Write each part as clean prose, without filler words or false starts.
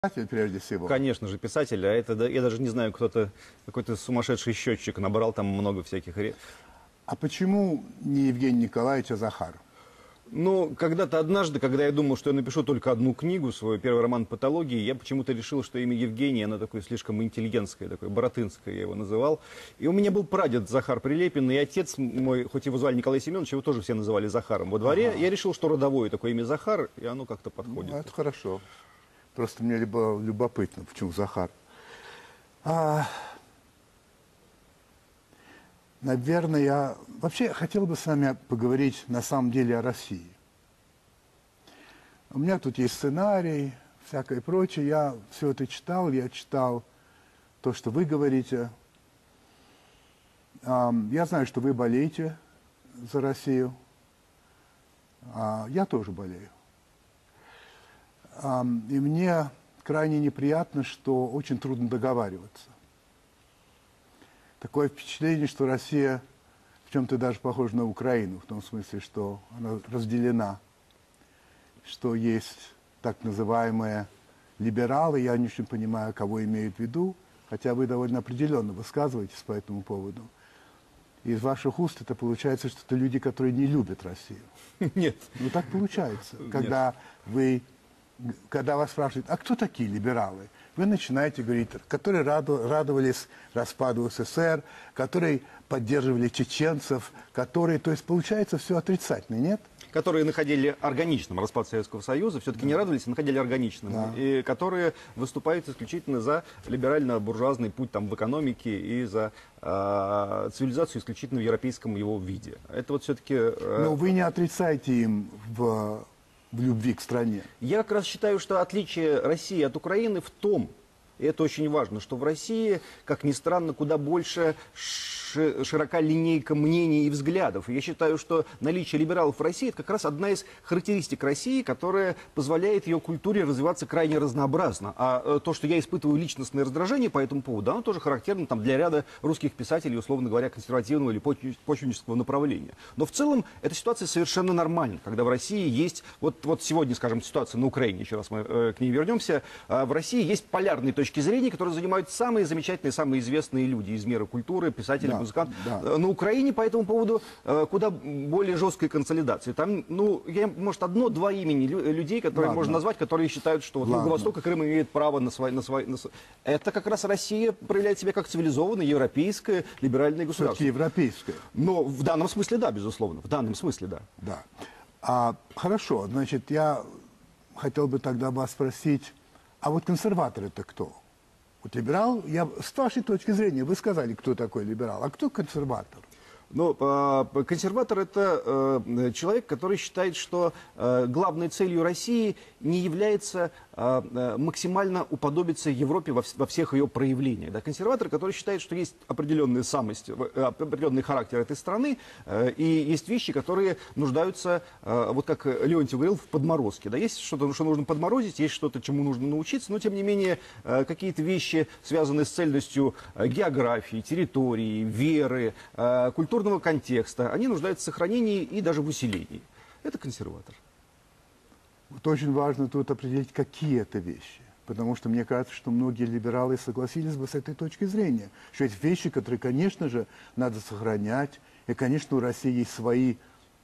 Писатель прежде всего. Конечно же, писатель, а это, я даже не знаю, кто-то, какой-то сумасшедший счетчик набрал там много всяких... А почему не Евгений Николаевич, а Захар? Ну, когда-то однажды, когда я думал, что я напишу только одну книгу, свой первый роман «Патологии», я почему-то решил, что имя Евгений, оно такое слишком интеллигентское, такое баратынское, я его называл. И у меня был прадед Захар Прилепин, и отец мой, хоть его звали Николай Семенович, его тоже все называли Захаром. Во дворе я решил, что родовое такое имя Захар, и оно как-то подходит. Ну, это хорошо. Просто мне любопытно, почему Захар. Наверное, я вообще хотел бы с вами поговорить на самом деле о России. У меня тут есть сценарий, всякое прочее. Я все это читал, я читал то, что вы говорите. Я знаю, что вы болеете за Россию. Я тоже болею. И мне крайне неприятно, что очень трудно договариваться. Такое впечатление, что Россия в чем-то даже похожа на Украину, в том смысле, что она разделена, что есть так называемые либералы, я не очень понимаю, кого имеют в виду, хотя вы довольно определенно высказываетесь по этому поводу. Из ваших уст это получается, что это люди, которые не любят Россию. Нет. Ну так получается, когда вас спрашивают, а кто такие либералы? Вы начинаете говорить, которые радовались распаду СССР, которые поддерживали чеченцев, которые, то есть получается все отрицательно, нет? Которые находили органичным распад Советского Союза, все-таки не радовались, а находили органичным, и которые выступают исключительно за либерально-буржуазный путь там, в экономике и за цивилизацию исключительно в европейском его виде. Это вот все-таки... Но вы не отрицаете им в любви к стране. Я как раз считаю, что отличие России от Украины в том, и это очень важно, что в России, как ни странно, куда больше широка линейка мнений и взглядов. И я считаю, что наличие либералов в России – это как раз одна из характеристик России, которая позволяет ее культуре развиваться крайне разнообразно. А то, что я испытываю личностное раздражение по этому поводу, оно тоже характерно там, для ряда русских писателей, условно говоря, консервативного или почвеннического направления. Но в целом эта ситуация совершенно нормальна, когда в России есть, вот сегодня, скажем, ситуация на Украине, еще раз мы к ней вернемся, в России есть полярные точки зрения, которые занимают самые замечательные, самые известные люди из мира культуры, писатели, музыкант. Да. На Украине по этому поводу куда более жесткая консолидация. Там, может, одно-два имени людей, которые можно назвать, которые считают, что Юго-Восток и Крым имеют право на свои... Это как раз Россия проявляет себя как цивилизованное, европейское, либеральное государство. Европейское. Но в данном смысле, да, безусловно. В данном смысле, да. Да. Хорошо, значит, я хотел бы тогда вас спросить, а вот консерватор это кто? Вот либерал, с вашей точки зрения, вы сказали, кто такой либерал, а кто консерватор? Ну, консерватор – это человек, который считает, что главной целью России не является максимально уподобиться Европе во всех ее проявлениях. Да? Консерватор, который считает, что есть определенная самость, определенный характер этой страны, и есть вещи, которые нуждаются, вот как Леонтьев говорил, в подморозке. Да? Есть что-то, что нужно подморозить, есть что-то, чему нужно научиться, но, тем не менее, какие-то вещи, связанные с цельностью географии, территории, веры, культурного контекста, они нуждаются в сохранении и даже в усилении. Это консерватор. Вот очень важно тут определить, какие это вещи. Потому что мне кажется, что многие либералы согласились бы с этой точки зрения. Что есть вещи, которые, конечно же, надо сохранять. И, конечно, у России есть свои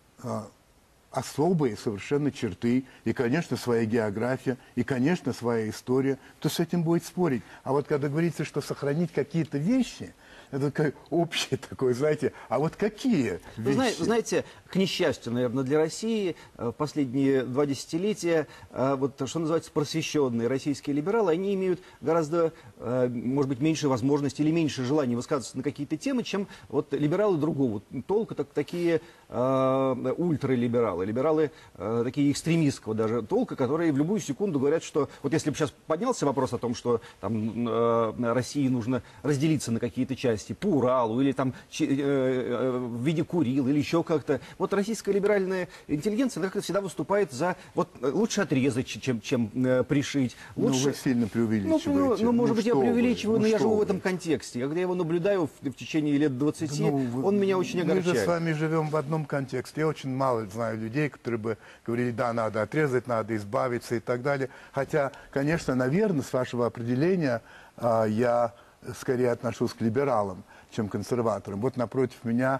особые совершенно черты. И, конечно, своя география. И, конечно, своя история. Кто с этим будет спорить? А вот когда говорится, что сохранить какие-то вещи... Это как общее такое, знаете, а вот какие вещи? Знаете, к несчастью, наверное, для России в последние 2 десятилетия, вот, что называется, просвещенные российские либералы, они имеют гораздо, может быть, меньше возможностей или меньше желания высказываться на какие-то темы, чем вот либералы другого толка, такие ультралибералы, либералы такие экстремистского даже толка, которые в любую секунду говорят, что вот если бы сейчас поднялся вопрос о том, что там, России нужно разделиться на какие-то части, власти по Уралу или там в виде Курил или еще как-то. Вот российская либеральная интеллигенция, она как-то всегда выступает за вот лучше отрезать, чем пришить. Лучше... Ну, вы сильно преувеличиваете. Может быть, я что вы, преувеличиваю, но я живу в вы. этом контексте. Когда я его наблюдаю в течение лет 20, Ну, он меня очень огорчает. Мы же с вами живем в одном контексте. Я очень мало знаю людей, которые бы говорили, да, надо отрезать, надо избавиться и так далее. Хотя, конечно, наверное, с вашего определения я скорее отношусь к либералам, чем к консерваторам. Вот напротив меня,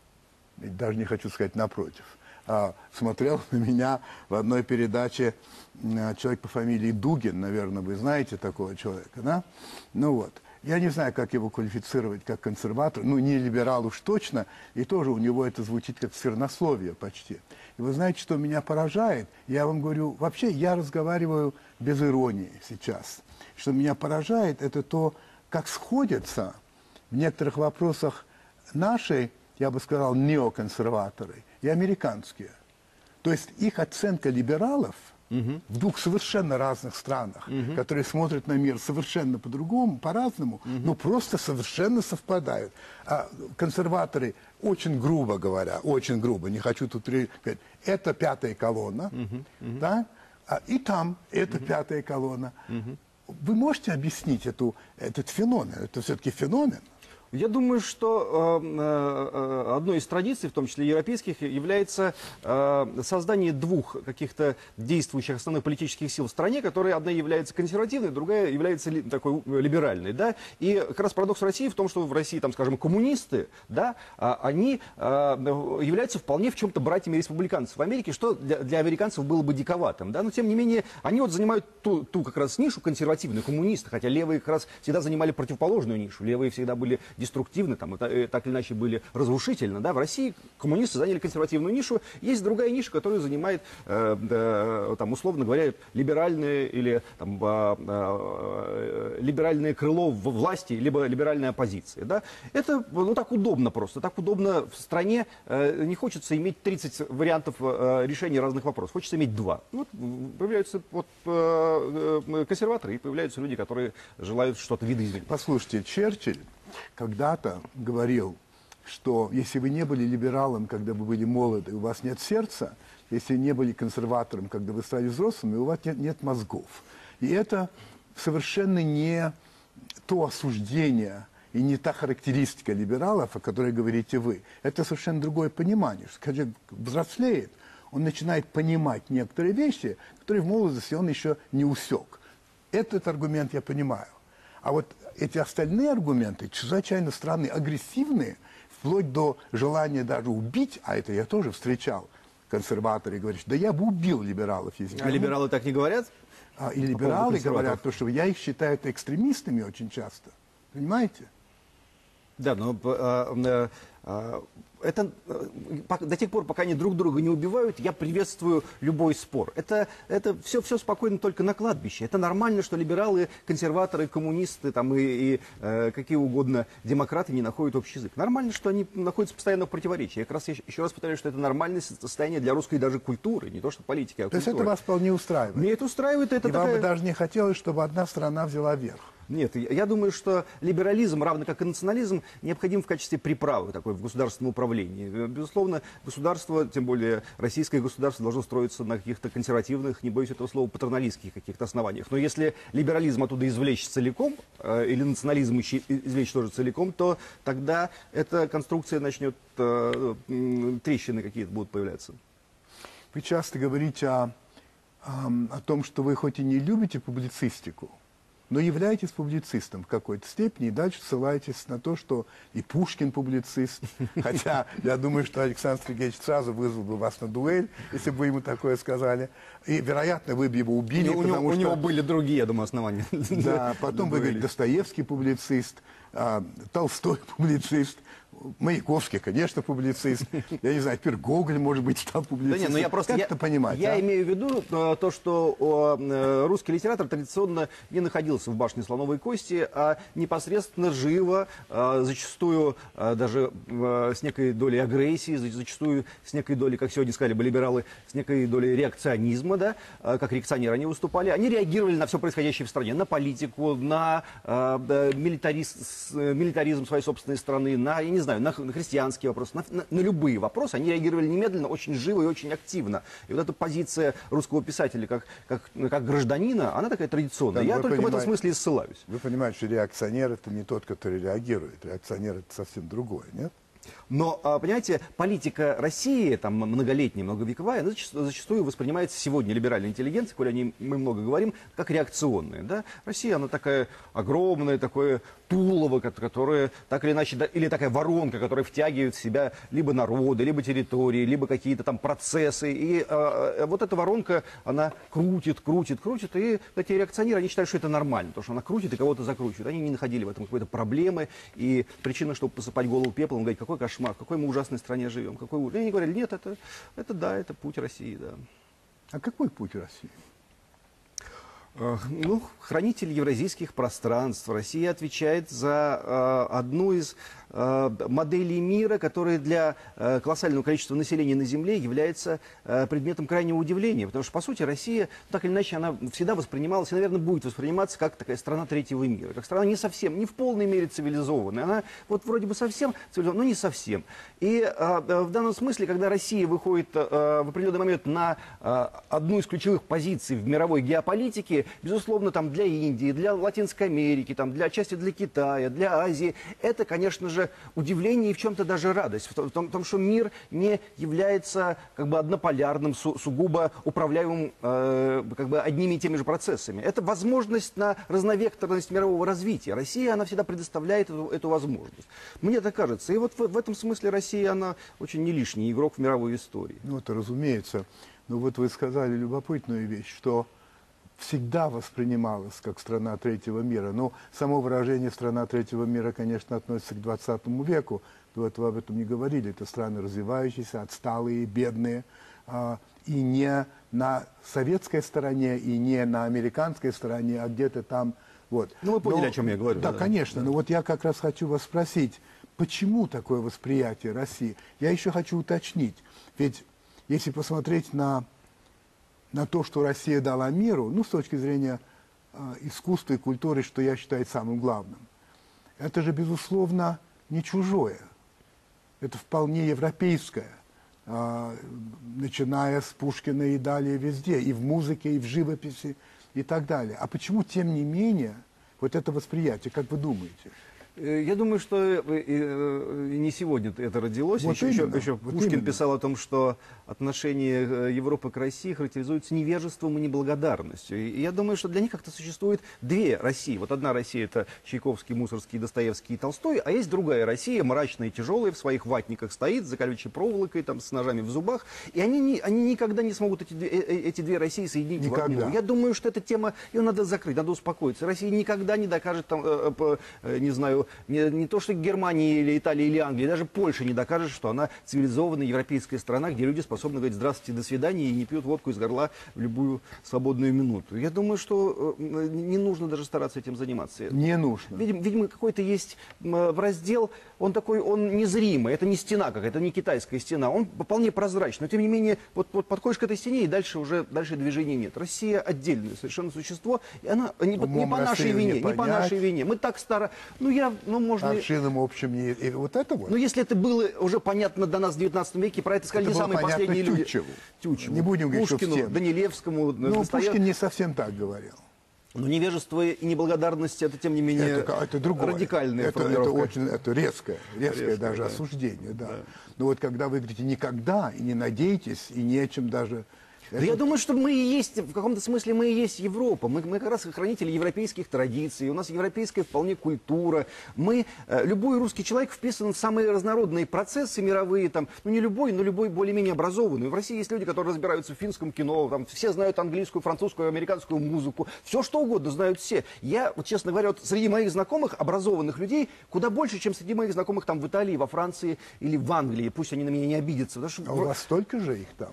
даже не хочу сказать напротив, смотрел на меня в одной передаче человек по фамилии Дугин, наверное, вы знаете такого человека, да? Ну вот. Я не знаю, как его квалифицировать как консерватор, ну, не либерал уж точно, и тоже у него это звучит как сквернословие почти. И вы знаете, что меня поражает? Я вам говорю, вообще я разговариваю без иронии сейчас. Что меня поражает, это то, как сходятся в некоторых вопросах наши, я бы сказал, неоконсерваторы и американские. То есть их оценка либералов в двух совершенно разных странах, которые смотрят на мир совершенно по-другому, по-разному, но просто совершенно совпадают. А консерваторы, очень грубо говоря, очень грубо, не хочу тут говорить, это пятая колонна, да? И там это пятая колонна. Вы можете объяснить этот феномен? Это все-таки феномен? Я думаю, что одной из традиций, в том числе европейских, является создание двух каких-то действующих основных политических сил в стране, которые одна является консервативной, другая является такой либеральной. Да? И как раз парадокс России в том, что в России, там, скажем, коммунисты, да, они являются вполне в чем-то братьями республиканцев в Америке, что для американцев было бы диковатым. Да? Но тем не менее, они вот занимают ту как раз нишу консервативных коммунисты, хотя левые как раз всегда занимали противоположную нишу. Левые всегда были деструктивны, там, так или иначе были разрушительны. Да? В России коммунисты заняли консервативную нишу. Есть другая ниша, которую занимает, там, условно говоря, либеральное или там, либеральное крыло в власти, либо либеральная оппозиция. Да? Это так удобно просто. Так удобно в стране. Не хочется иметь 30 вариантов решения разных вопросов. Хочется иметь 2. Вот, появляются консерваторы и появляются люди, которые желают что-то видоизменить. Послушайте, Черчилль когда-то говорил, что если вы не были либералом, когда вы были молоды, у вас нет сердца, если не были консерватором, когда вы стали взрослыми, у вас нет мозгов. И это совершенно не то осуждение и не та характеристика либералов, о которой говорите вы. Это совершенно другое понимание. Когда человек взрослеет, он начинает понимать некоторые вещи, которые в молодости он еще не усек. Этот аргумент я понимаю. А вот эти остальные аргументы чрезвычайно странные, агрессивные, вплоть до желания даже убить, а это я тоже встречал, консерваторы говорят, да я бы убил либералов. Если А либералы так не говорят? И либералы говорят, потому что я их считаю экстремистами очень часто. Понимаете? Да, но это до тех пор, пока они друг друга не убивают, я приветствую любой спор. Это все спокойно только на кладбище. Это нормально, что либералы, консерваторы, коммунисты там, и какие угодно демократы не находят общий язык. Нормально, что они находятся постоянно в противоречии. Я как раз еще раз повторяю, что это нормальное состояние для русской даже культуры, не то что политики, а культуры. То есть это вас вполне устраивает? Мне это устраивает. Это и вам бы даже не хотелось, чтобы одна страна взяла верх? Нет, я думаю, что либерализм, равно как и национализм, необходим в качестве приправы такой в государственном управлении. Безусловно, государство, тем более российское государство, должно строиться на каких-то консервативных, не боюсь этого слова, патерналистских каких-то основаниях. Но если либерализм оттуда извлечь целиком, или национализм извлечь тоже целиком, то тогда эта конструкция начнет, трещины какие-то будут появляться. Вы часто говорите о том, что вы хоть и не любите публицистику, но являетесь публицистом в какой-то степени, и дальше ссылаетесь на то, что и Пушкин публицист, хотя я думаю, что Александр Сергеевич сразу вызвал бы вас на дуэль, если бы вы ему такое сказали, и, вероятно, вы бы его убили, у него были другие, я думаю, основания. Да, потом вы говорите, Достоевский публицист, Толстой публицист, Маяковский, конечно, публицист. Я не знаю, теперь Гоголь, может быть, стал публицистом. Да нет, но я просто, как это понимать? Я имею в виду то, что русский литератор традиционно не находился в башне слоновой кости, а непосредственно живо, зачастую даже с некой долей агрессии, зачастую с некой долей, как сегодня сказали бы либералы, с некой долей реакционизма, да, как реакционеры они выступали. Они реагировали на все происходящее в стране, на политику, на милитаризм милитаризм своей собственной страны, на, я не знаю, на христианские вопросы, на любые вопросы, они реагировали немедленно, очень живо и очень активно. И вот эта позиция русского писателя как гражданина, она такая традиционная. Я только в этом смысле и ссылаюсь. Вы понимаете, что реакционер — это не тот, который реагирует. Реакционер — это совсем другое, нет? Но, понимаете, политика России, там, многолетняя, многовековая, она зачастую воспринимается сегодня либеральной интеллигенцией, коль о ней мы много говорим, как реакционная. Да? Россия, она такая огромная, такое тулово, которое так или иначе, или такая воронка, которая втягивает в себя либо народы, либо территории, либо какие-то там процессы. И вот эта воронка, она крутит, и эти реакционеры, они считают, что это нормально, потому что она крутит и кого-то закручивает. Они не находили в этом какой-то проблемы, и причина, чтобы посыпать голову пеплом, говорить, какой кошмар, в какой мы ужасной стране живем. И они говорят, нет, это путь России, да. А какой путь России? Ну, хранитель евразийских пространств. Россия отвечает за одну из моделей мира, которая для колоссального количества населения на Земле является предметом крайнего удивления. Потому что, по сути, Россия, так или иначе, она всегда воспринималась и, наверное, будет восприниматься как такая страна третьего мира. Как страна не совсем, не в полной мере цивилизованная. Она вот вроде бы совсем цивилизованная, но не совсем. И в данном смысле, когда Россия выходит в определенный момент на одну из ключевых позиций в мировой геополитике, безусловно, там для Индии, для Латинской Америки, там, отчасти для Китая, для Азии, это, конечно же, удивление и в чем-то даже радость. В том, что мир не является как бы однополярным, сугубо управляемым как бы одними и теми же процессами. Это возможность на разновекторность мирового развития. Россия, она всегда предоставляет эту возможность. Мне так кажется. И вот в этом смысле Россия, она очень не лишний игрок в мировой истории. Ну, это разумеется. Но вот вы сказали любопытную вещь, что всегда воспринималась как страна третьего мира. Но само выражение «страна третьего мира», конечно, относится к 20 веку. До этого об этом не говорили. Это страны развивающиеся, отсталые, бедные. И не на советской стороне, и не на американской стороне, а где-то там. Вот. Ну, вы поняли, о чем я говорю. Да, конечно. Да. Но вот я как раз хочу вас спросить, почему такое восприятие России? Я еще хочу уточнить. Ведь если посмотреть на то, что Россия дала миру, ну, с точки зрения искусства и культуры, что я считаю самым главным, это же, безусловно, не чужое. Это вполне европейское, начиная с Пушкина и далее везде, и в музыке, и в живописи, и так далее. А почему, тем не менее, вот это восприятие, как вы думаете? Я думаю, что не сегодня это родилось. Вот еще вот Пушкин именно. писал о том, что отношение Европы к России характеризуется невежеством и неблагодарностью. И я думаю, что для них как-то существует две России. Вот одна Россия — это Чайковский, Мусорский, Достоевский и Толстой, а есть другая Россия, мрачная и тяжелая, в своих ватниках стоит, за колючей проволокой, там, с ножами в зубах. И они никогда не смогут эти две России соединить в одну. Я думаю, что эта тема, ее надо закрыть, надо успокоиться. Россия никогда не докажет, там, не знаю, не то что Германия или Италия или Англия, даже Польша не докажет, что она цивилизованная европейская страна, где люди способны говорить «здравствуйте, до свидания» и не пьют водку из горла в любую свободную минуту. Я думаю, что не нужно даже стараться этим заниматься. Не нужно. Видимо, какой-то есть раздел, он такой, он незримый, это не стена какая-то, это не китайская стена, он вполне прозрачный, но тем не менее, вот подходишь к этой стене, и дальше движения нет. Россия отдельное совершенно существо, и она не по нашей вине, не по нашей вине. Мы так можно... Аршином общем, и вот это вот. Но если это было уже понятно до нас в 19 веке, про это сказали не самые последние люди. Тютчеву. Не будем говорить, Пушкину, что всем. Данилевскому, Пушкин не совсем так говорил. Но невежество и неблагодарность — это, тем не менее, это другое. радикальная формулировка. Это резкое даже осуждение. Да. Но вот когда вы говорите «никогда» и «не надейтесь», и не о чем даже... Да я думаю, что мы и есть, в каком-то смысле мы и есть Европа. Мы как раз хранители европейских традиций, у нас европейская вполне культура. Любой русский человек вписан в самые разнородные процессы мировые, там, ну не любой, но любой более-менее образованный. В России есть люди, которые разбираются в финском кино, там, все знают английскую, французскую, американскую музыку, все что угодно знают все. Я, вот, честно говоря, среди моих знакомых, образованных людей, куда больше, чем среди моих знакомых там в Италии, во Франции или в Англии. Пусть они на меня не обидятся. А у вас столько же их там?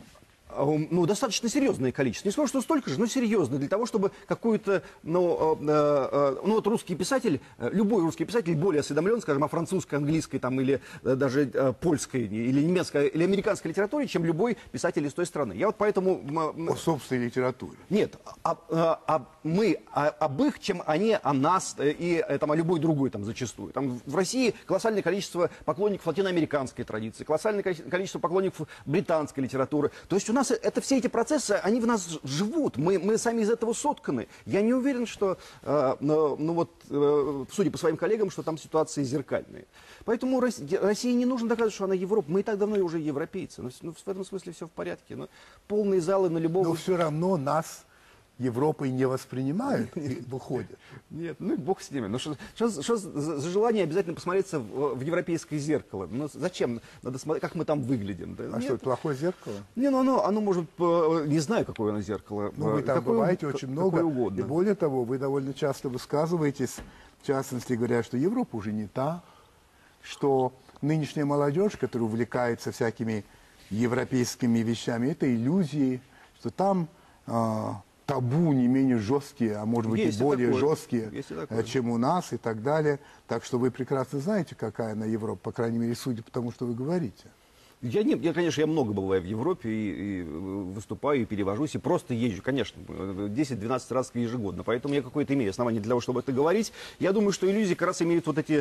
Ну, достаточно серьезное количество. Не скажу, что столько же, но серьезное. Для того, чтобы какую-то, ну вот русский писатель, любой русский писатель более осведомлен, скажем, о французской, английской, там, или даже польской, или немецкой, или американской литературе, чем любой писатель из той страны. Я вот поэтому... О собственной литературе. Нет, мы об их, чем они о нас и там, о любой другой там, зачастую. Там, в России колоссальное количество поклонников латиноамериканской традиции, колоссальное количество поклонников британской литературы. То есть у нас все эти процессы, они в нас живут. Мы сами из этого сотканы. Я не уверен, что, судя по своим коллегам, что там ситуации зеркальные. Поэтому России не нужно доказывать, что она Европа. Мы и так давно уже европейцы. Ну, в этом смысле все в порядке. Но полные залы на любого... Но все равно нас Европой не воспринимают и выходят. Нет, ну и бог с ними. Ну что за желание обязательно посмотреться в европейское зеркало? Ну зачем? Надо смотреть, как мы там выглядим. Да? А что, это плохое зеркало? Не, ну оно может, не знаю, какое оно зеркало. Ну, вы там бываете очень много. Угодно. И более того, вы довольно часто высказываетесь, в частности говоря, что Европа уже не та, что нынешняя молодежь, которая увлекается всякими европейскими вещами, это иллюзии, что там табу не менее жесткие, а может быть есть и более такое. жесткие, чем у нас и так далее. Так что вы прекрасно знаете, какая она Европа, по крайней мере, судя по тому, что вы говорите. Конечно, я много бываю в Европе и выступаю, и перевожусь, и просто езжу, конечно, 10-12 раз ежегодно. Поэтому я какое-то имею основание для того, чтобы это говорить. Я думаю, что иллюзии как раз имеют вот эти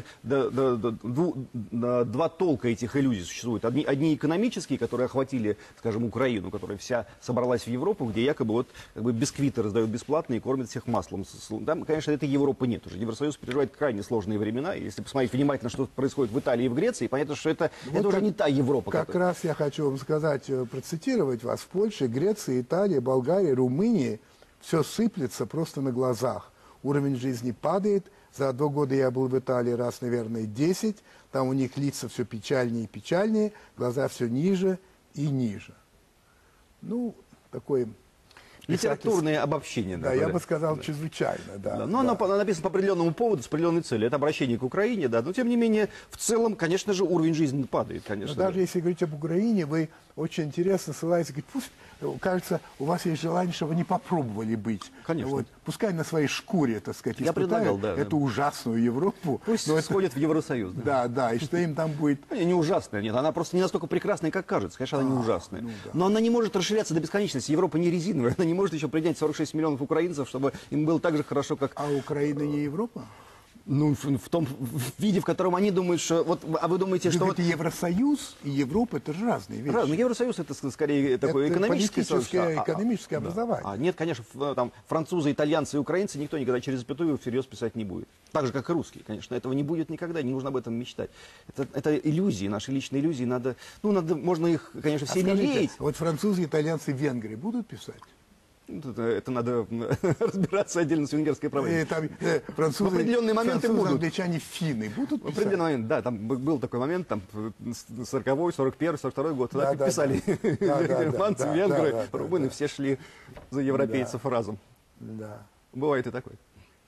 два толка этих иллюзий существуют. Одни экономические, которые охватили, скажем, Украину, которая вся собралась в Европу, где якобы вот как бы бисквиты раздают бесплатно и кормят всех маслом. Там, конечно, этой Европы нет уже. Евросоюз переживает крайне сложные времена. И если посмотреть внимательно, что происходит в Италии и в Греции, понятно, что это уже не та Европа. Как раз я хочу вам сказать, процитировать вас. В Польше, Греции, Италии, Болгарии, Румынии все сыплется просто на глазах. Уровень жизни падает. За 2 года я был в Италии раз, наверное, 10. Там у них лица все печальнее и печальнее, глаза все ниже и ниже. Ну, такой... Литературное обобщение. Да, я бы сказал, чрезвычайно. Да, но оно написано по определенному поводу, с определенной целью. Это обращение к Украине, да. Но, тем не менее, в целом, конечно же, уровень жизни падает, конечно. Но даже если говорить об Украине, вы очень интересно ссылаетесь, говорите, пусть, кажется, у вас есть желание, чтобы они попробовали быть. Конечно. Вот, пускай на своей шкуре, так сказать, я предлагал, да, эту ужасную Европу. Пусть сходят в Евросоюз. Да, и что им там будет... Не ужасная, нет, она просто не настолько прекрасная, как кажется. Конечно, она не ужасная. Ну, да. Но она не может расширяться до бесконечности. Европа не резиновая, она не может еще принять 46 миллионов украинцев, чтобы им было так же хорошо, как... А Украина не Европа? Ну, в том виде, в котором они думают, что... Вот, а вы думаете, что... Вот Евросоюз и Европа — это же разные вещи. Но Евросоюз — это скорее такое экономическое... экономическое образование. Нет, конечно, там французы, итальянцы и украинцы никто никогда через запятую всерьез писать не будет. Так же, как и русские, конечно. Этого не будет никогда, не нужно об этом мечтать. Это иллюзии, наши личные иллюзии. Можно их, конечно, все лелеять. Вот французы, итальянцы, венгры будут писать? Это надо разбираться отдельно с венгерской проблемой. Французы, в определенные моменты будут. Англичане, финны будут писать? В определенный момент, да, там был такой момент, там 40-й, 41-й, 42-й год, тогда как писали германцы, венгры, румыны, все шли за европейцев разом. Да. Бывает и такое.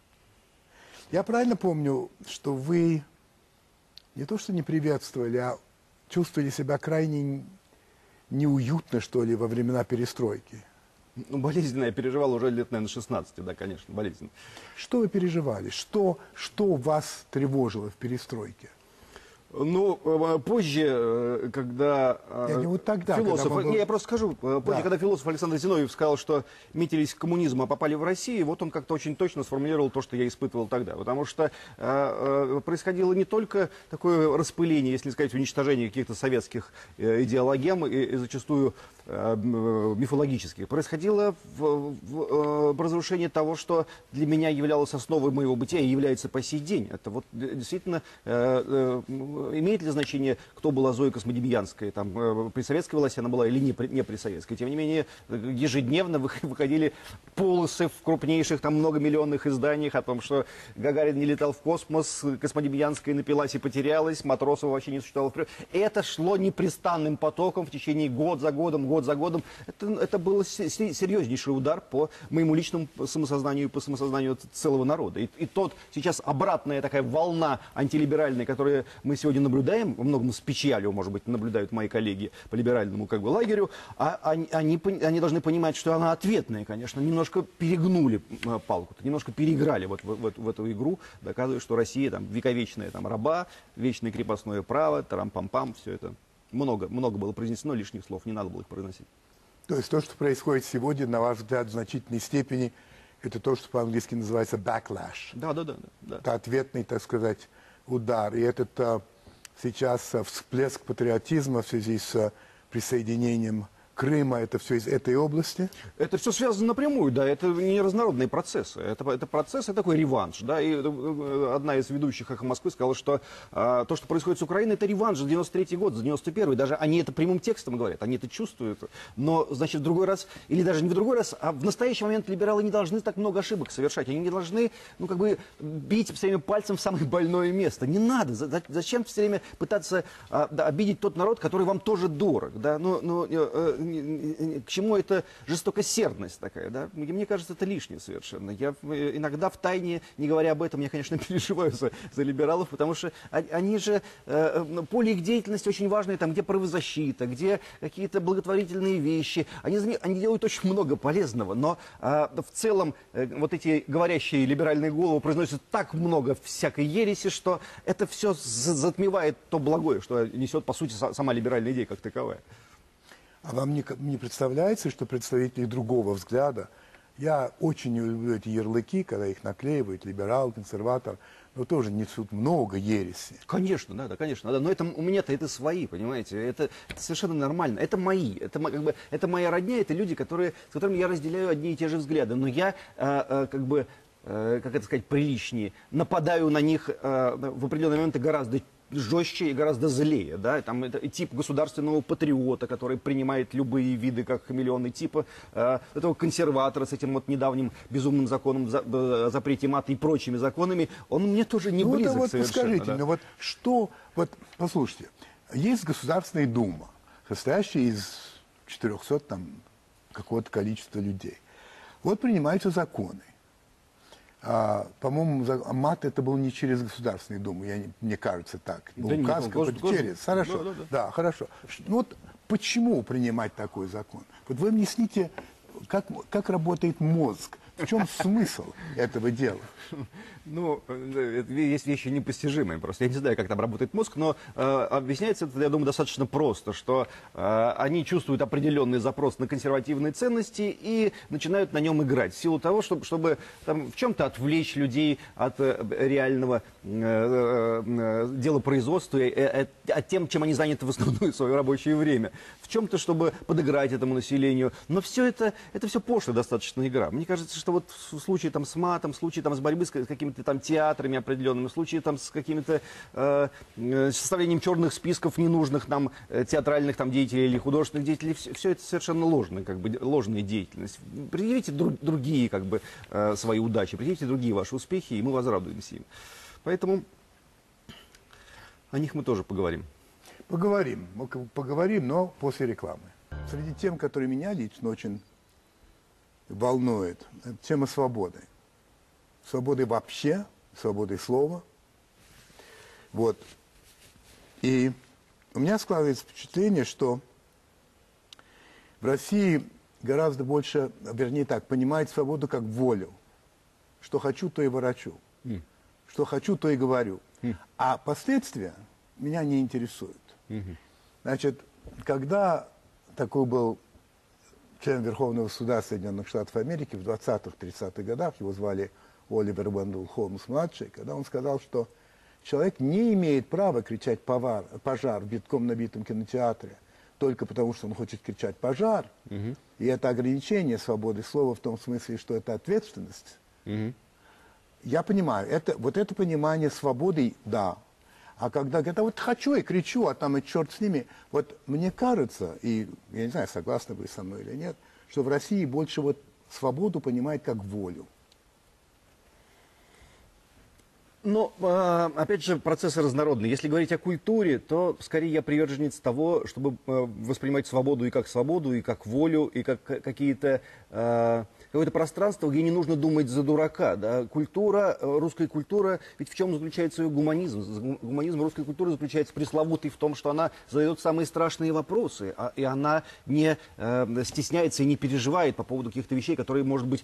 Я правильно помню, что вы не то что не приветствовали, а чувствовали себя крайне неуютно, что ли, во времена перестройки? Ну, болезненно я переживал уже лет, наверное, 16, да, конечно, болезненно. Что вы переживали? Что вас тревожило в перестройке? Ну, позже, когда философ, я просто скажу, позже, когда философ Александр Зиновьев сказал, что метились к коммунизму, а попали в Россию, вот он как-то очень точно сформулировал то, что я испытывал тогда. Потому что происходило не только такое распыление, если сказать, уничтожение каких-то советских идеологем и зачастую мифологических. Происходило разрушение того, что для меня являлось основой моего бытия и является по сей день. Это вот действительно... Имеет ли значение, кто была Зоя Космодемьянская, там, при советской власти она была или не при советской? Тем не менее, ежедневно выходили полосы в крупнейших, там, многомиллионных изданиях о том, что Гагарин не летал в космос, Космодемьянская напилась и потерялась, Матросова вообще не существовало. Это шло непрестанным потоком в течение год за годом, год за годом. Это был серьезнейший удар по моему личному самосознанию и по самосознанию целого народа. И тот сейчас обратная такая волна антилиберальная, которую мы сегодня наблюдаем, во многом с печалью, может быть, наблюдают мои коллеги по либеральному как бы лагерю, они должны понимать, что она ответная, конечно, немножко перегнули палку, немножко переиграли вот в эту игру, доказывая, что Россия там вековечная там раба, вечное крепостное право, тарам-пам-пам, все это. Много было произнесено лишних слов, не надо было их произносить. То есть то, что происходит сегодня, на ваш взгляд, в значительной степени, это то, что по-английски называется backlash. Да. Это ответный, так сказать, удар. И этот сейчас всплеск патриотизма в связи с присоединением Крыма, это все из этой области? Это все связано напрямую, да, это не разнородные процессы. Это процесс, это такой реванш, да, и одна из ведущих «Эхо Москвы» сказала, что то, что происходит с Украиной, это реванш за 93-й год, за 91-й, даже они это прямым текстом говорят, они это чувствуют, но, значит, в другой раз, или даже не в другой раз, а в настоящий момент либералы не должны так много ошибок совершать, они не должны, ну, как бы, бить все время пальцем в самое больное место, не надо, зачем все время пытаться обидеть тот народ, который вам тоже дорог, да, к чему эта жестокосердность такая, да? Мне кажется, это лишнее совершенно. Я иногда втайне, не говоря об этом, я, конечно, переживаю за либералов, потому что они же, поле их деятельности очень важное, там, где правозащита, где какие-то благотворительные вещи. Они делают очень много полезного, но в целом вот эти говорящие либеральные головы произносят так много всякой ереси, что это все затмевает то благое, что несет, по сути, сама либеральная идея как таковая. А вам не представляется, что представители другого взгляда, я очень не люблю эти ярлыки, когда их наклеивают, либерал, консерватор, но тоже несут много ереси. Конечно, да, конечно. Да, но это, у меня-то это свои, понимаете, это совершенно нормально. Это мои, это моя родня, это люди, с которыми я разделяю одни и те же взгляды. Но я, как это сказать, приличнее, нападаю на них в определенные моменты гораздо жестче и гораздо злее, да, там это тип государственного патриота, который принимает любые виды как хамелеон, и типа этого консерватора с этим вот недавним безумным законом о запрете мата и прочими законами, он мне тоже не близок вот совершенно. Скажите, да. ну вот что, вот послушайте, есть Государственная Дума, состоящая из 400 там какого-то количества людей. Вот принимаются законы. По-моему, мат это был не через Государственную Думу, мне кажется так. Да Указ через. Хорошо. Да, хорошо. Ну вот почему принимать такой закон? Вот вы объясните, как работает мозг, в чем смысл этого дела? Ну, есть вещи непостижимые просто. Я не знаю, как там работает мозг, но объясняется это, я думаю, достаточно просто, что они чувствуют определенный запрос на консервативные ценности и начинают на нем играть. В силу того, чтобы там, в чем-то отвлечь людей от реального делопроизводства, от тем, чем они заняты в основное свое рабочее время. В чем-то, чтобы подыграть этому населению. Но все это все пошлая достаточно игра. Мне кажется, что вот в случае там, с матом, в случае там, с борьбой с какими-то там театрами определенными, в случае там, с какими-то составлением черных списков ненужных нам театральных там, деятелей или художественных деятелей, все это совершенно ложная, как бы, ложная деятельность. Предъявите другие как бы, свои удачи, предъявите другие ваши успехи, и мы возрадуемся им. Поэтому о них мы тоже поговорим. Поговорим, но после рекламы. Среди тем, которые меня лично очень волнует, это тема свободы. Свободы вообще, свободы слова. Вот. И у меня складывается впечатление, что в России гораздо больше, вернее так, понимают свободу как волю. Что хочу, то и ворочу. Что хочу, то и говорю. А последствия меня не интересуют. Значит, когда такой был член Верховного суда Соединенных Штатов Америки в 20-30-х годах, его звали Оливер Уэндell Холмс-младший, когда он сказал, что человек не имеет права кричать «пожар» в битком набитом кинотеатре только потому, что он хочет кричать «пожар». И это ограничение свободы слова в том смысле, что это ответственность. Я понимаю, вот это понимание свободы, да. А когда говорят, вот хочу и кричу, а там и черт с ними. Вот мне кажется, и я не знаю, согласны вы со мной или нет, что в России больше вот свободу понимают как волю. Но, опять же, процессы разнородные. Если говорить о культуре, то скорее я приверженец того, чтобы воспринимать свободу, и как волю, и как какие-то какое-то пространство, где не нужно думать за дурака. Да? Культура, русская культура, ведь в чем заключается ее гуманизм? Гуманизм русской культуры заключается пресловутый в том, что она задает самые страшные вопросы, и она не стесняется и не переживает по поводу каких-то вещей, которые, может быть,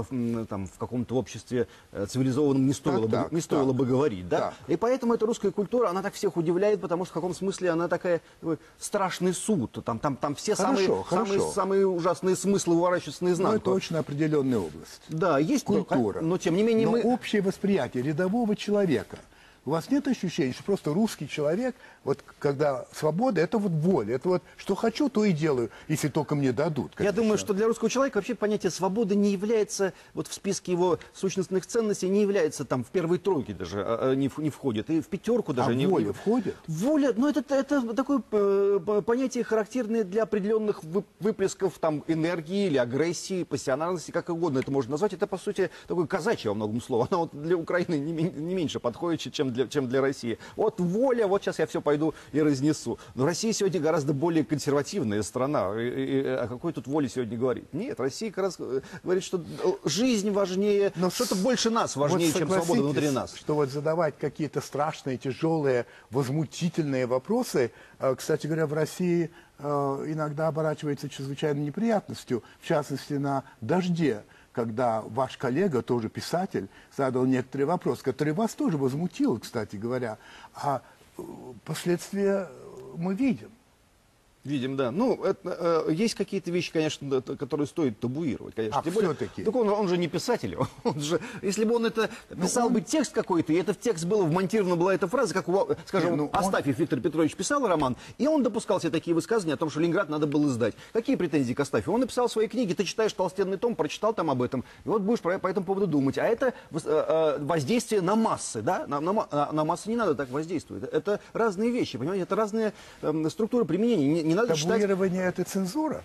в каком-то обществе цивилизованном не стоило бы говорить. Да? И поэтому эта русская культура, она так всех удивляет, потому что в каком смысле она такая страшный суд. Там все самые ужасные смыслы выворачиваются наизнанку. Но это очень определенная область. Да, есть культура. Но тем не менее общее восприятие рядового человека. У вас нет ощущения, что просто русский человек, вот когда свобода, это вот воля, это вот что хочу, то и делаю, если только мне дадут. Конечно. Я думаю, что для русского человека вообще понятие свободы не является, вот в списке его сущностных ценностей, не является там в первой тройке даже, не входит, и в пятерку даже не воля входит? Воля, ну это такое понятие, характерное для определенных выплесков там энергии или агрессии, пассионарности, как угодно это можно назвать. Это, по сути, такое казачье во многом слово. Оно вот для Украины не меньше подходит, чем для России. Вот воля, вот сейчас я все пойду и разнесу. Но Россия сегодня гораздо более консервативная страна. О какой тут воле сегодня говорить? Нет, Россия как раз говорит, что жизнь важнее, но что-то больше нас важнее, чем свобода внутри нас. Что вот задавать какие-то страшные, тяжелые, возмутительные вопросы, кстати говоря, в России иногда оборачивается чрезвычайной неприятностью, в частности, на «Дожде», когда ваш коллега, тоже писатель, задал некоторые вопросы, которые вас тоже возмутил, кстати говоря. А последствия мы видим. Видим, да. Ну, есть какие-то вещи, конечно, которые стоит табуировать, конечно. Тем более, все-таки. Так он же не писатель. Если бы он это писал бы текст какой-то, и этот текст был вмонтирована была эта фраза, как, скажем, Астафьев Виктор Петрович писал роман, и он допускал себе такие высказывания о том, что Ленинград надо было сдать. Какие претензии к Астафьеву? Он написал свои книги, ты читаешь толстенный том, прочитал там об этом, и вот будешь по этому поводу думать. А это воздействие на массы, да? На массы не надо так воздействовать. Это разные вещи, понимаете? Это разные структуры применения. Табуирование – это цензура?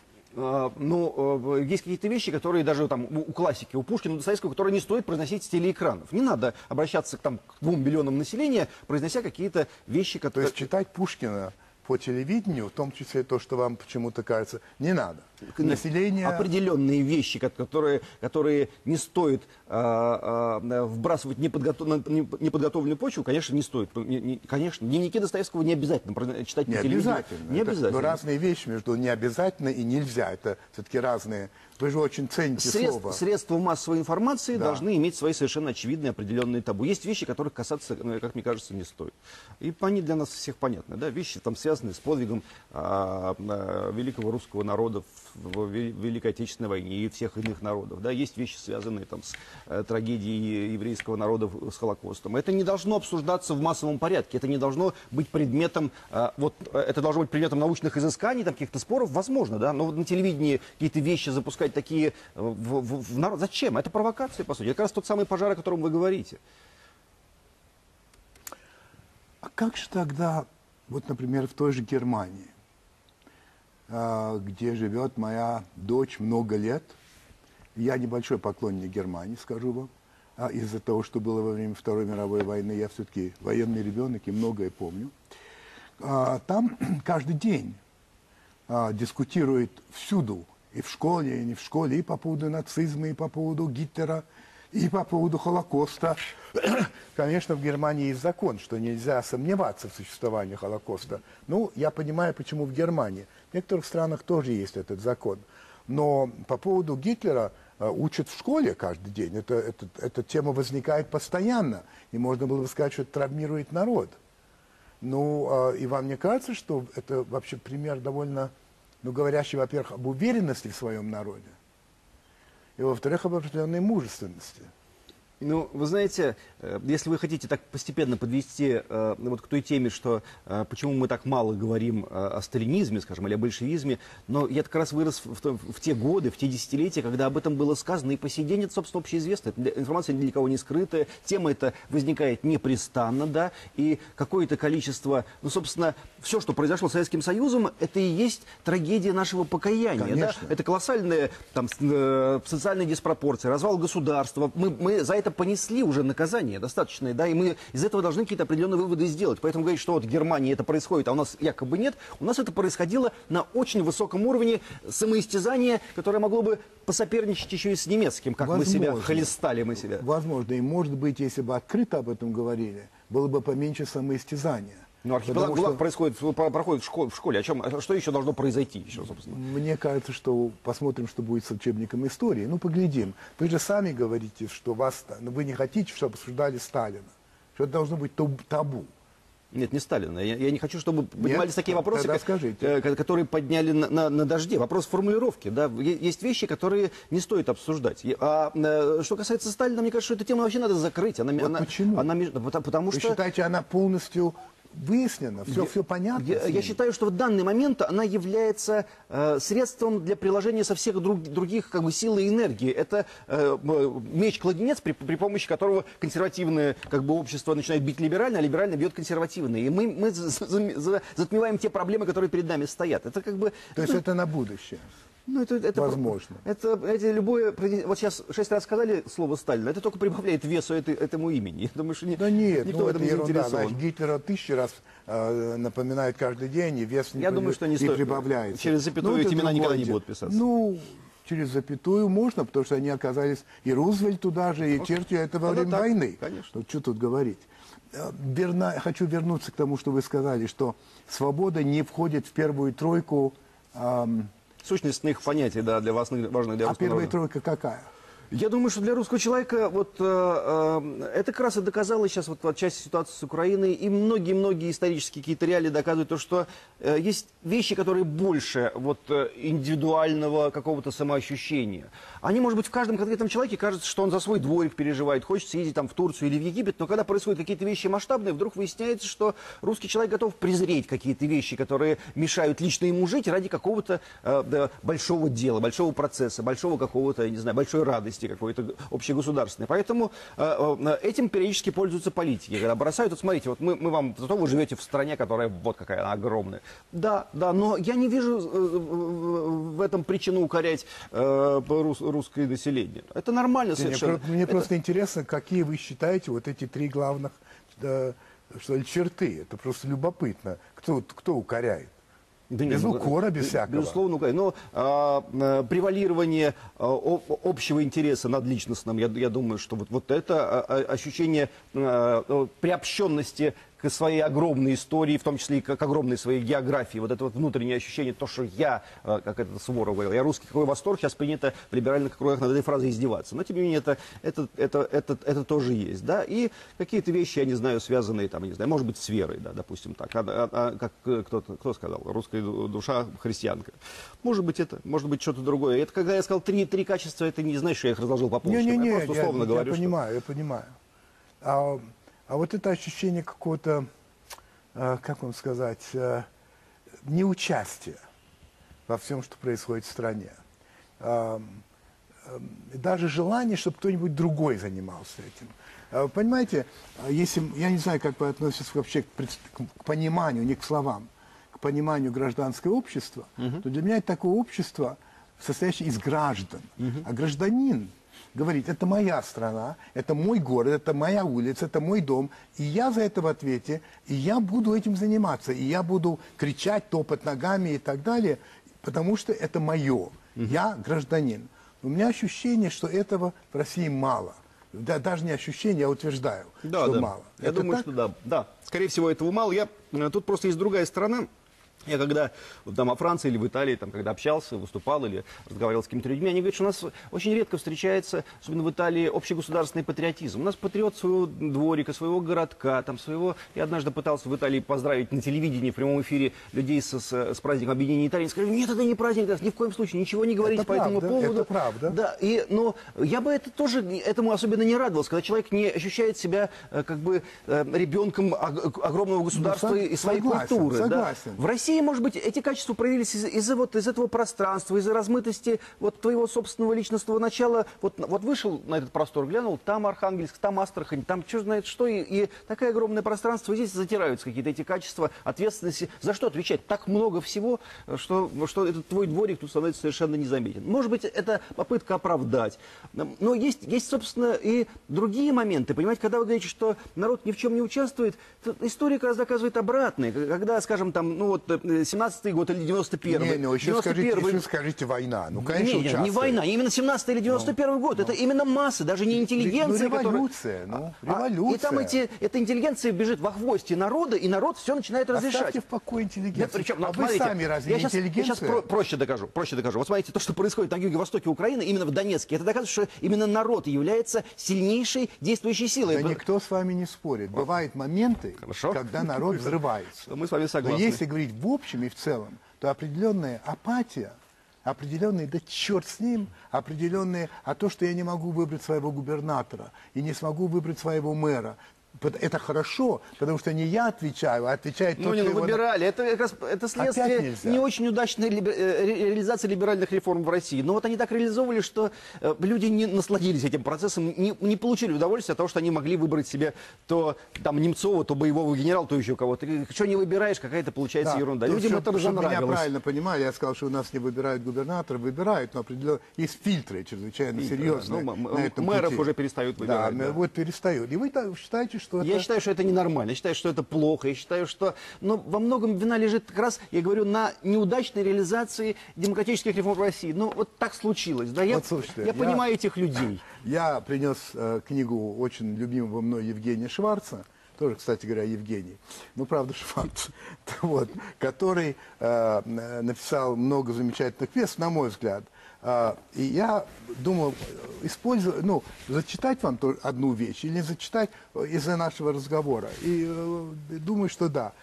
Есть какие-то вещи, которые даже там у классики, у Пушкина, у Достоевского, которые не стоит произносить с телеэкранов. Не надо обращаться к 2 миллионам населения, произнося какие-то вещи, которые... То есть читать Пушкина по телевидению, в том числе то, что вам почему-то кажется, не надо. Население... Определенные вещи, которые не стоит вбрасывать в неподготовленную почву, конечно, не стоит. Конечно, дневники Достоевского не обязательно читать по телевидению. Не обязательно. Но разные вещи между не обязательно и нельзя. Это все-таки разные. Вы же очень цените слово. Средства массовой информации должны иметь свои совершенно очевидные определенные табу. Есть вещи, которых касаться, как мне кажется, не стоит. И они для нас всех понятны. Да? Вещи, там, связанные с подвигом великого русского народа в Великой Отечественной войне и всех иных народов. Да? Есть вещи, связанные там, с трагедией еврейского народа с Холокостом. Это не должно обсуждаться в массовом порядке. Это не должно быть предметом, это должно быть предметом научных изысканий, каких-то споров, возможно, да? Но на телевидении какие-то вещи запускать такие в народ. Зачем? Это провокация, по сути. Это как раз тот самый пожар, о котором вы говорите. А как же тогда, вот, например, в той же Германии, где живет моя дочь много лет, я небольшой поклонник Германии, скажу вам, из-за того, что было во время Второй мировой войны, я все-таки военный ребенок и многое помню. Там каждый день дискутируют всюду, и в школе, и не в школе, и по поводу нацизма, и по поводу Гитлера, и по поводу Холокоста. Конечно, в Германии есть закон, что нельзя сомневаться в существовании Холокоста. Ну, я понимаю, почему в Германии. В некоторых странах тоже есть этот закон. Но по поводу Гитлера учат в школе каждый день. Эта тема возникает постоянно. И можно было бы сказать, что это травмирует народ. Ну, и вам не кажется, что это вообще пример довольно, говорящий, во-первых, об уверенности в своем народе, и, во-вторых, об определенной мужественности? Ну, вы знаете, если вы хотите так постепенно подвести вот к той теме, что почему мы так мало говорим о сталинизме, скажем, или о большевизме, но я как раз вырос в те годы, в те десятилетия, когда об этом было сказано, и по сей день это, собственно, общеизвестно. Информация ни для кого не скрытая, тема эта возникает непрестанно, да, и какое-то количество, собственно, все, что произошло с Советским Союзом, это и есть трагедия нашего покаяния. Да? Это колоссальная там, социальная диспропорция, развал государства. Мы за это это понесли уже наказание достаточное, да, и мы из этого должны какие-то определенные выводы сделать. Поэтому говорить, что вот в Германии это происходит, а у нас якобы нет, у нас это происходило на очень высоком уровне самоистязания, которое могло бы посоперничать еще и с немецким, как мы себя хлестали мы себя. Возможно, и может быть, если бы открыто об этом говорили, было бы поменьше самоистязания. Ну, архипелаг ГУЛАГ проходит в школе. Что еще должно произойти еще, собственно? Мне кажется, что посмотрим, что будет с учебником истории. Ну, поглядим. Вы же сами говорите, что вы не хотите, чтобы обсуждали Сталина. Что это должно быть табу. Нет, не Сталина. Я не хочу, чтобы поднимались такие вопросы, скажите. которые подняли на дожде. Вопрос формулировки. Да? Есть вещи, которые не стоит обсуждать. А что касается Сталина, мне кажется, что эту тему вообще надо закрыть. Почему? Потому Вы что... считаете, она полностью выяснено, все понятно? Я считаю, что в данный момент она является средством для приложения со всех других как бы, сил и энергии. Это меч-кладенец, при помощи которого консервативное как бы, общество начинает бить либерально, а либерально бьет консервативное. И мы затмеваем те проблемы, которые перед нами стоят. Это как бы... То есть это на будущее? Ну, это возможно. Это любое... Вот сейчас 6 раз сказали слово Сталина, это только прибавляет весу этому имени. Я думаю, что да нет, никто в этом не заинтересован. Значит, Гитлера 1000 раз напоминают каждый день, и вес не, Я думаю, что не прибавляется. Через запятую эти имена никогда не будут писаться. Ну, через запятую можно, потому что они оказались, и Рузвельт туда же, и Черчилль, это во время войны. Конечно. Вот что тут говорить. Хочу вернуться к тому, что вы сказали, что свобода не входит в первую тройку... сущностных понятий, да, для вас важных для русского первая народа. тройка какая? Я думаю, что для русского человека вот это как раз и доказало сейчас вот отчасти ситуацию с Украиной, и многие-многие исторические какие-то реалии доказывают то, что есть вещи, которые больше вот индивидуального какого-то самоощущения. Они, может быть, в каждом конкретном человеке кажется, что он за свой дворик переживает, хочет съездить там в Турцию или в Египет, но когда происходят какие-то вещи масштабные, вдруг выясняется, что русский человек готов презреть какие-то вещи, которые мешают лично ему жить ради какого-то большого дела, большого процесса, большого какого-то, не знаю, большой радости какой-то общегосударственной. Поэтому этим периодически пользуются политики. Когда бросают, вот смотрите, вот мы вам, зато вы живете в стране, которая вот какая она огромная. Да, но я не вижу в этом причину укорять русское население. Это нормально совершенно. Мне просто интересно, какие вы считаете вот эти три главных что ли, черты. Это просто любопытно. Кто укоряет? Да без укора, без всякого. Безусловно, но превалирование общего интереса над личностным, я думаю, что вот это ощущение приобщенности к своей огромной истории, в том числе и к огромной своей географии, вот это вот внутреннее ощущение, то, что я, как это Суворов говорил, я русский, какой восторг, сейчас принято в либеральных кругах над этой фразой издеваться. Но, тем не менее, это тоже есть, да, и какие-то вещи, я не знаю, связанные, там, не знаю, может быть, с верой, да, допустим, так, как кто сказал, русская душа христианка. Может быть, может быть, что-то другое. Это, когда я сказал три качества, это не значит, что я их разложил по полочкам. Я просто условно говорю, я понимаю. А вот это ощущение какого-то, как вам сказать, неучастия во всем, что происходит в стране. Даже желание, чтобы кто-нибудь другой занимался этим. Понимаете, если, я не знаю, как вы относитесь вообще к пониманию, не к словам, к пониманию гражданского общества, то для меня это такое общество, состоящее из граждан. А гражданин говорит, это моя страна, это мой город, это моя улица, это мой дом, и я за это в ответе, и я буду этим заниматься, и я буду кричать, топать ногами и так далее, потому что это мое, я гражданин. У меня ощущение, что этого в России мало. Да, даже не ощущение, я утверждаю, что мало. Я думаю, что да. Скорее всего, этого мало. Тут просто есть другая сторона. Я когда вот, там, во Франции или в Италии, там, когда общался, выступал или разговаривал с какими-то людьми, они говорят, что у нас очень редко встречается, особенно в Италии, общегосударственный патриотизм. У нас патриот своего дворика, своего городка, там, своего... Я однажды пытался в Италии поздравить на телевидении в прямом эфире людей с праздником объединения Италии. Сказали, нет, это не праздник, ни в коем случае, ничего не говорите по этому поводу. Это правда. Да, но я бы этому особенно не радовался, когда человек не ощущает себя как бы ребенком огромного государства и своей культуры. Согласен. Да. В России России, может быть, эти качества проявились из-за вот, из этого пространства, из-за размытости вот твоего собственного личностного начала. Вот вышел на этот простор, глянул, там Архангельск, там Астрахань, там черт знает что, и такое огромное пространство, и здесь затираются какие-то эти качества, ответственности. За что отвечать? Так много всего, что этот твой дворик тут становится совершенно незаметен. Может быть, это попытка оправдать. Но есть, собственно, и другие моменты. Понимаете, когда вы говорите, что народ ни в чем не участвует, то история как раз доказывает обратное. Когда, скажем, там, ну вот, 17-й год или 91-й. Не, ну еще скажите война. Ну, конечно, не, не война, именно 17-й или 91-й год. Это именно массы, даже не интеллигенция. Ну, революция, революция. И там эта интеллигенция бежит во хвосте народа, и народ все начинает разрешать. Оставьте в покое интеллигенцию. Да, причем, а вы сами разве не интеллигенция? Я сейчас проще докажу. Вот смотрите, то, что происходит на юго-востоке Украины, именно в Донецке, это доказывает, что именно народ является сильнейшей действующей силой. Да никто с вами не спорит. Бывают моменты, когда народ взрывается. Мы с вами согласны. Но если говорить в общем и в целом, то определенная апатия, определенный, да черт с ним, определенные, а то, что я не могу выбрать своего губернатора и не смогу выбрать своего мэра, это хорошо, потому что не я отвечаю, а отвечает тот, кто его... выбирали. Это как раз это следствие не очень удачной реализации либеральных реформ в России. Но вот они так реализовывали, что люди не насладились этим процессом, не получили удовольствия от того, что они могли выбрать себе то там Немцова, то боевого генерала, то еще кого-то. Что не выбираешь, какая-то получается ерунда. Людям это разонравилось. Меня правильно понимали, я сказал, что у нас не выбирают губернатора, выбирают, но определенно есть фильтры чрезвычайно серьезные. Мэров уже перестают выбирать. Да, вот перестают. И вы считаете, что я считаю, что это ненормально, я считаю, что это плохо, я считаю, что во многом вина лежит как раз, я говорю, на неудачной реализации демократических реформ в России. Ну, вот так случилось. Да? Я понимаю этих людей. Я принес книгу очень любимого мной Евгения Шварца, тоже, кстати говоря, Евгений, ну, правда, Шварц, вот, который написал много замечательных пьес, на мой взгляд. И я думал, зачитать вам одну вещь или зачитать из-за нашего разговора. И думаю, что да.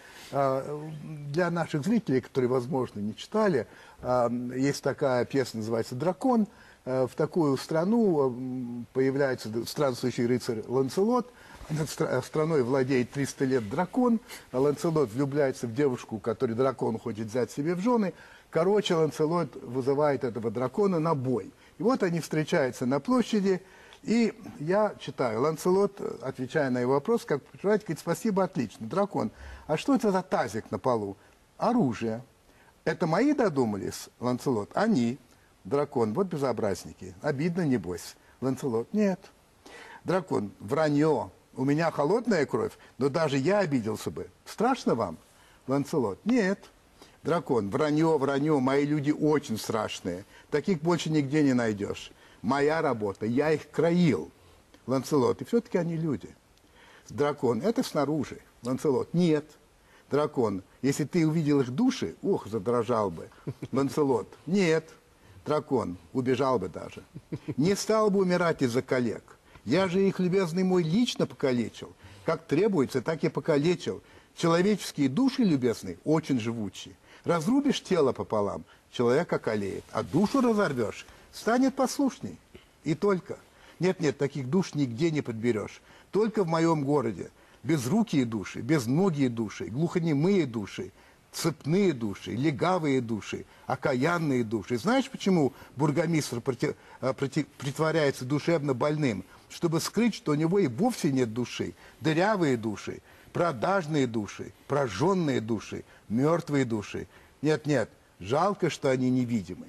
Для наших зрителей, которые, возможно, не читали, есть такая пьеса, называется «Дракон». В такую страну появляется странствующий рыцарь Ланселот. Над страной владеет 300 лет дракон. Ланселот влюбляется в девушку, которую дракон хочет взять себе в жены. Короче, Ланселот вызывает этого дракона на бой. И вот они встречаются на площади, и я читаю. Ланселот, отвечая на его вопрос, как понимаете, говорит: спасибо, отлично. Дракон, а что это за тазик на полу? Оружие. Это мои додумались, Ланселот? Они. Дракон, вот безобразники. Обидно, небось. Ланселот, нет. Дракон, вранье. У меня холодная кровь, но даже я обиделся бы. Страшно вам? Ланселот, нет. Дракон, вранье, вранье, мои люди очень страшные. Таких больше нигде не найдешь. Моя работа, я их краил. Ланселот, и все-таки они люди. Дракон, это снаружи. Ланселот, нет. Дракон, если ты увидел их души, ох, задрожал бы. Ланселот, нет. Дракон, убежал бы даже. Не стал бы умирать из-за коллег. Я же их, любезный мой, лично покалечил. Как требуется, так и покалечил. Человеческие души, любезные, очень живучие. Разрубишь тело пополам, человек околеет, а душу разорвешь, станет послушней. И только. Нет, таких душ нигде не подберешь. Только в моем городе. Безрукие души, безногие души, глухонемые души, цепные души, легавые души, окаянные души. Знаешь, почему бургомистр притворяется душевно больным? Чтобы скрыть, что у него и вовсе нет души. Дырявые души, продажные души, прожженные души, мертвые души. Нет, жалко, что они невидимы.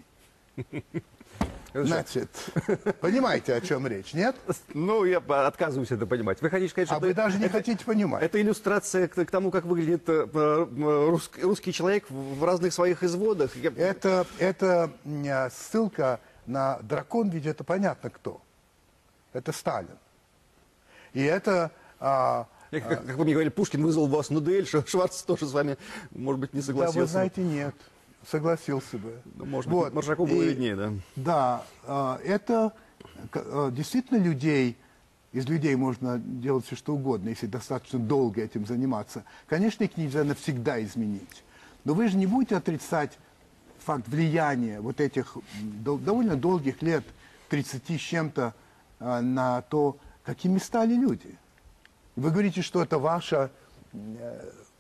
Значит, понимаете, о чем речь, нет? Ну, я отказываюсь это понимать. Вы хотите сказать, что... вы даже не хотите понимать. Это иллюстрация к тому, как выглядит русский человек в разных своих изводах. Это ссылка на дракон, ведь это понятно кто. Это Сталин. И это... Как вы мне говорили, Пушкин вызвал вас на дуэль, Шварц тоже с вами, может быть, не согласился. Да, вы знаете, нет. Согласился бы. Ну, может быть, Маршаку было виднее, да? Да, это действительно из людей можно делать все что угодно, если достаточно долго этим заниматься. Конечно, их нельзя навсегда изменить. Но вы же не будете отрицать факт влияния вот этих довольно долгих лет, 30 с чем-то, на то, какими стали люди. Вы говорите, что это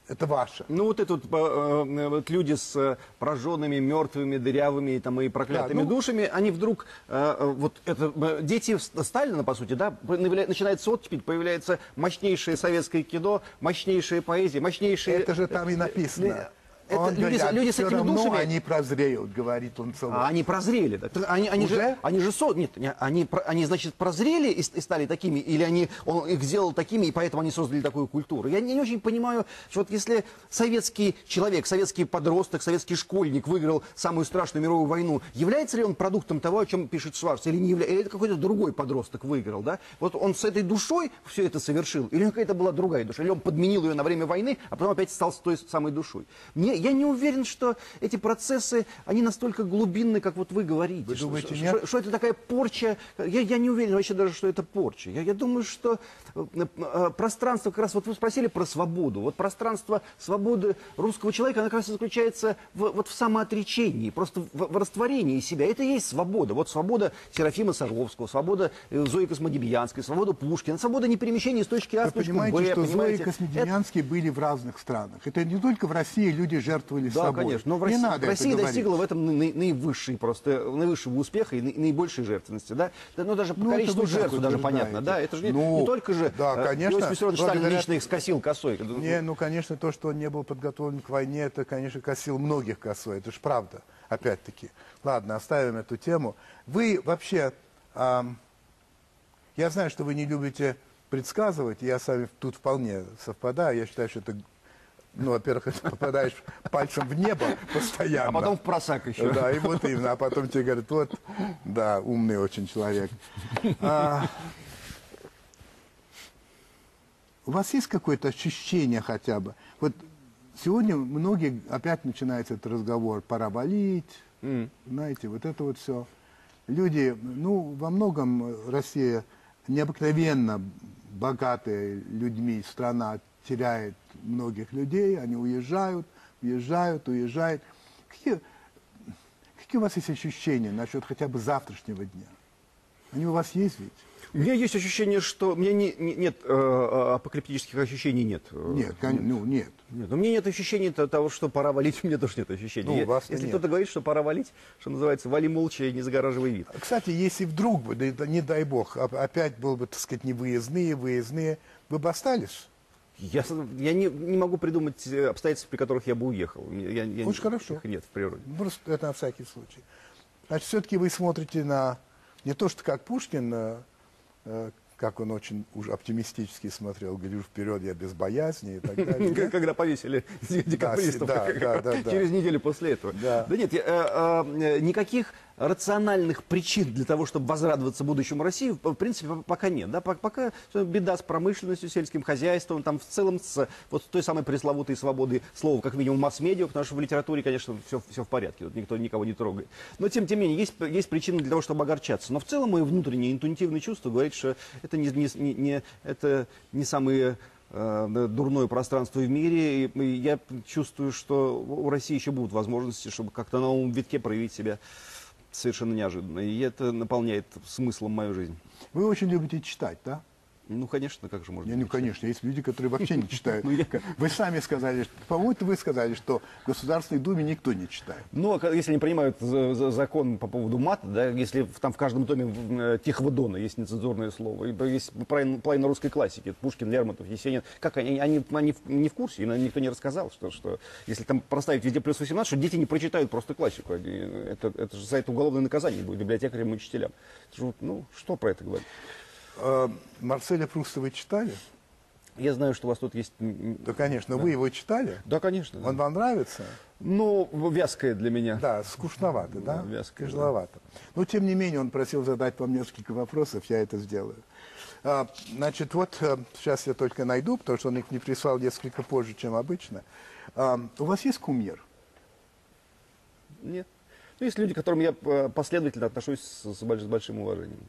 это ваше. Ну вот это вот люди с прожженными, мертвыми, дырявыми там, и проклятыми Да, ну- душами, они вдруг, дети Сталина, по сути, да, начинается оттепель, появляется мощнейшее советское кино, мощнейшая поэзия, мощнейшие... Это же там и написано. Это Он люди, говорит, люди с «Всё этими равно душами... они прозреют», говорит он целый. А они прозрели, да? Они Уже? же, нет, они, значит, прозрели и стали такими, или он их сделал такими, и поэтому они создали такую культуру. Я не очень понимаю, что вот если советский человек, советский подросток, советский школьник выиграл самую страшную мировую войну, является ли он продуктом того, о чем пишет Шварц, или не является, или это какой-то другой подросток выиграл, да? Вот он с этой душой все это совершил, или какая-то была другая душа, или он подменил ее на время войны, а потом опять стал с той самой душой. Я не уверен, что эти процессы, они настолько глубинны, как вот вы говорите. Вы думаете, нет? Что это такая порча? Я не уверен вообще даже, что это порча. Я думаю, что пространство, как раз вот вы спросили про свободу. Вот пространство свободы русского человека, оно как раз и заключается в самоотречении, просто в растворении себя. Это и есть свобода. Вот свобода Серафима Саровского, свобода Зои Космодемьянской, свобода Пушкина, свобода неперемещения с точки А Вы в точку понимаете, Б. что Зои понимаете? Космодемьянские были в разных странах. Это не только в России люди жертвовали Да, собой. конечно. Но в Не России, надо Россия это достигла в говорить. этом наивысшего успеха и наибольшей жертвенности. Да? Ну, даже по Ну, это количеству вы так жертв даже понятно. утверждаете. Да? Это же Ну, не только же да, конечно. Иосиф Виссарионович Сталин Благодаря- лично их скосил косой. Не, ну, конечно, то, что он не был подготовлен к войне, это, конечно, косил многих косой. Это же правда, опять-таки. Ладно, оставим эту тему. Вы вообще... я знаю, что вы не любите предсказывать, я с вами тут вполне совпадаю. Я считаю, что это... Ну, во-первых, это попадаешь пальцем в небо постоянно. А потом в просак еще. Да, и вот именно. А потом тебе говорят, вот, да, умный очень человек. У вас есть какое-то ощущение хотя бы? Вот сегодня многие, опять начинается этот разговор, пора валить, знаете, вот это вот все. Люди, ну, во многом Россия необыкновенно богатая людьми страна, теряет многих людей, они уезжают. Какие у вас есть ощущения насчет хотя бы завтрашнего дня? Они у вас есть ведь? У меня есть ощущение, что... У меня нет апокалиптических ощущений, нет. Нет, ну нет. Нет, у меня нет ощущения того, что пора валить, у меня тоже нет ощущений. Ну, у вас Если нет. кто-то говорит, что пора валить, что называется, вали молча и не загораживай вид. Кстати, если вдруг бы, да, не дай бог, опять был бы, так сказать, не выездные, вы бы остались? Я не могу придумать обстоятельств, при которых я бы уехал. Очень хорошо. Их нет в природе. Просто это на всякий случай. Значит, все-таки вы смотрите на, не то что как Пушкин, как он очень уже оптимистически смотрел, гляжу вперед, я без боязни и так далее. да? Когда повесили декабристов да. через неделю после этого. Да. Да нет, никаких рациональных причин для того, чтобы возрадоваться будущему России, в принципе, пока нет. Да? Пока беда с промышленностью, сельским хозяйством, там в целом с вот той самой пресловутой свободой слова, как минимум масс-медиа, потому что в литературе, конечно, все в порядке, тут никто никого не трогает. Но, тем не менее, есть причины для того, чтобы огорчаться. Но в целом мое внутреннее интуитивное чувство говорит, что это не самые дурное пространство в мире, и я чувствую, что у России еще будут возможности, чтобы как-то на новом витке проявить себя совершенно неожиданно. И это наполняет смыслом мою жизнь. Вы очень любите читать, да? Ну, конечно, как же можно Ну, быть? конечно, есть люди, которые вообще не читают. Ну, Вы сами сказали, по-моему, вы сказали, что в Государственной Думе никто не читает. Ну, а если они принимают закон по поводу мата, да, если там в каждом томе Тихого Дона есть нецензурное слово, и есть половина русской классики, Пушкин, Лермонтов, Есенин, как они не в курсе, им никто не рассказал, что если там проставить везде плюс 18, что дети не прочитают просто классику. Это же за это уголовное наказание будет библиотекарям и учителям. Это же, ну, что про это говорить? Марселя Пруста вы читали? Я знаю, что у вас тут есть... Да, конечно. Вы его читали? Да, конечно. Он вам нравится? Ну, вязкое для меня. Да, скучновато, да? Вязкое, Тяжеловато. Но, тем не менее, он просил задать вам несколько вопросов, я это сделаю. Значит, вот сейчас я только найду, потому что он их мне прислал несколько позже, чем обычно. У вас есть кумир? Нет. Ну, есть люди, к которым я последовательно отношусь с большим уважением.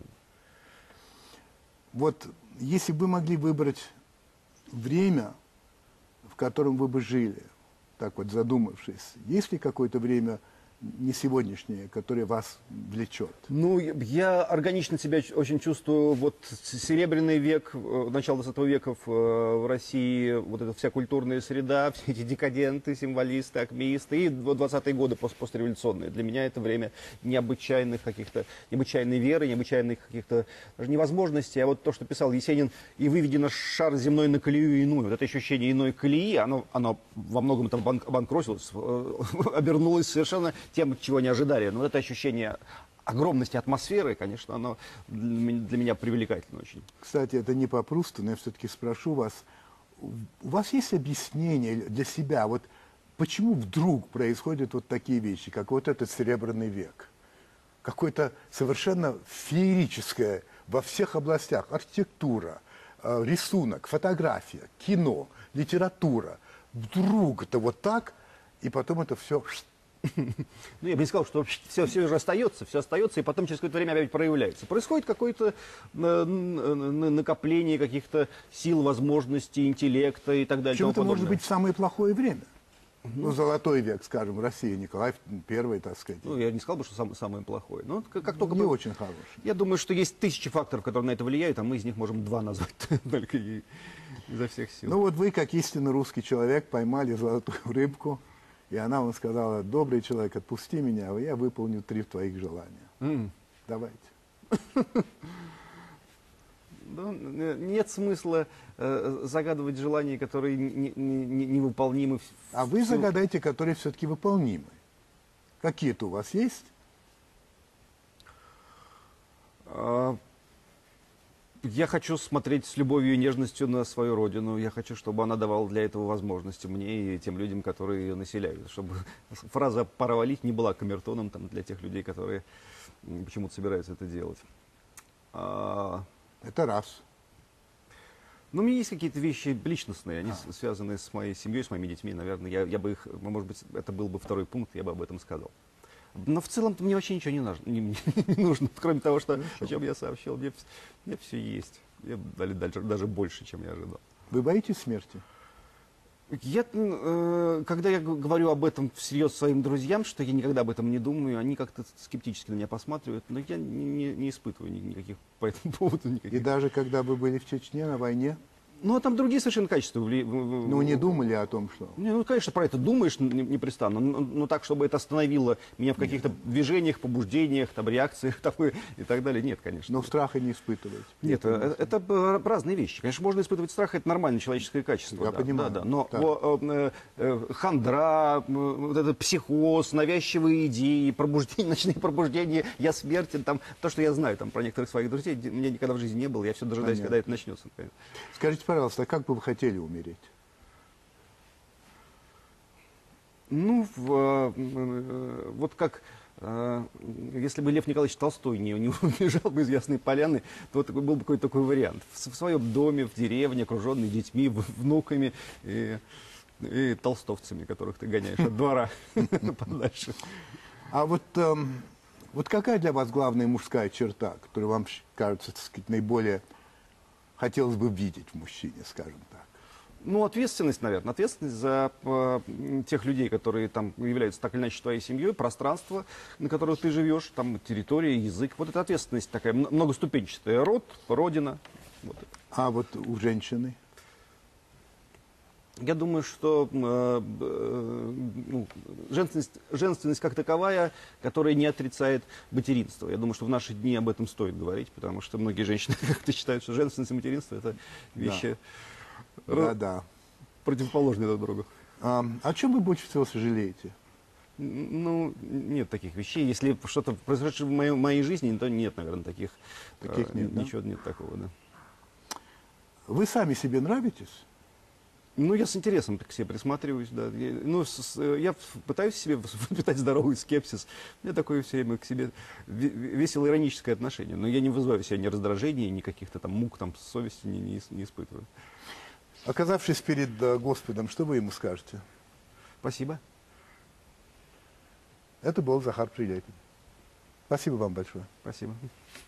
Вот если бы вы могли выбрать время, в котором вы бы жили, так вот задумавшись, есть ли какое-то время не сегодняшнее, которое вас влечет? Ну, я органично себя очень чувствую. Вот Серебряный век, начало 20 века в России, вот эта вся культурная среда, все эти декаденты, символисты, акмеисты, и 20-е годы постреволюционные. Для меня это время необычайных каких-то, необычайной веры, необычайных каких-то даже невозможностей. А вот то, что писал Есенин, и выведено шар земной на колею иную. Вот это ощущение иной колеи, оно во многом там обанкротилось, обернулось совершенно тем, чего не ожидали. Но вот это ощущение огромности атмосферы, конечно, оно для меня привлекательно очень. Кстати, это не по Прусту, но я все-таки спрошу вас, у вас есть объяснение для себя, вот почему вдруг происходят вот такие вещи, как вот этот Серебряный век? Какое-то совершенно феерическое во всех областях, архитектура, рисунок, фотография, кино, литература. Вдруг это вот так, и потом это все... Ну, я бы не сказал, что все уже остается, и потом через какое-то время опять проявляется. Происходит какое-то накопление каких-то сил, возможностей, интеллекта и так далее. Причем это может быть самое плохое время. Ну, золотой век, скажем, России, Николай I, так сказать. Ну, я не сказал бы, что самое плохое. Но как только не очень хороший. Я думаю, что есть тысячи факторов, которые на это влияют, а мы из них можем два назвать только изо всех сил. Ну, вот вы, как истинно русский человек, поймали золотую рыбку, и она вам сказала: добрый человек, отпусти меня, а я выполню 3 твоих желания. Давайте. Нет смысла загадывать желания, которые невыполнимы. А вы загадайте, которые все-таки выполнимы. Какие-то у вас есть? Я хочу смотреть с любовью и нежностью на свою родину. Я хочу, чтобы она давала для этого возможности мне и тем людям, которые ее населяют. Чтобы фраза «пора валить» не была камертоном там, для тех людей, которые почему-то собираются это делать. Это раз. Ну, у меня есть какие-то вещи личностные, они связаны с моей семьей, с моими детьми. Наверное, я бы их, может быть, это был бы второй пункт, я бы об этом сказал. Но в целом мне вообще ничего не нужно, кроме того, что, о чем я сообщил. Мне все есть. Мне дали даже больше, чем я ожидал. Вы боитесь смерти? Когда я говорю об этом всерьез своим друзьям, что я никогда об этом не думаю, они как-то скептически на меня посматривают, но я не испытываю никаких по этому поводу никаких. И даже когда вы были в Чечне на войне? Ну, а там другие совершенно качества. Ну, не думали о том, что... Ну, конечно, про это думаешь непрестанно, но так, чтобы это остановило меня в каких-то движениях, побуждениях, там, реакциях такой, и так далее, нет, конечно. Но страха не испытываете? Нет, это разные вещи. Конечно, можно испытывать страх, это нормальное человеческое качество. Я понимаю. Да, но хандра, вот этот психоз, навязчивые идеи, пробуждение, ночные пробуждения, я смертен, там, то, что я знаю там, про некоторых своих друзей, меня никогда в жизни не было, я все дожидаюсь, когда это начнется. Наконец. Скажите, пожалуйста, а как бы вы хотели умереть? Ну, вот как, если бы Лев Николаевич Толстой не убежал бы из Ясной Поляны, то вот был бы какой-то такой вариант. В своем доме, в деревне, окруженный детьми, внуками и толстовцами, которых ты гоняешь от двора подальше. А вот какая для вас главная мужская черта, которая вам кажется, так сказать, наиболее хотелось бы видеть в мужчине, скажем так? Ну, ответственность, наверное. Ответственность за тех людей, которые там являются так или иначе твоей семьей, пространство, на котором ты живешь, там территория, язык. Вот эта ответственность такая многоступенчатая. Род, родина. Вот. А вот у женщины? Я думаю, что женственность как таковая, которая не отрицает материнство. Я думаю, что в наши дни об этом стоит говорить, потому что многие женщины как-то считают, что женственность и материнство – это вещи противоположные друг другу. О чем вы больше всего сожалеете? Ну, нет таких вещей. Если что-то произошло в моей жизни, то нет, наверное, таких нет, ничего нет такого. Да. Вы сами себе нравитесь? Ну, я с интересом к себе присматриваюсь, да. Я пытаюсь себе воспитать здоровый скепсис. У меня такое все время к себе весело-ироническое отношение. Но я не вызываю в себе ни раздражения, ни каких-то там мук, там, совести не испытываю. Оказавшись перед Господом, что вы ему скажете? Спасибо. Это был Захар Прилепин. Спасибо вам большое. Спасибо.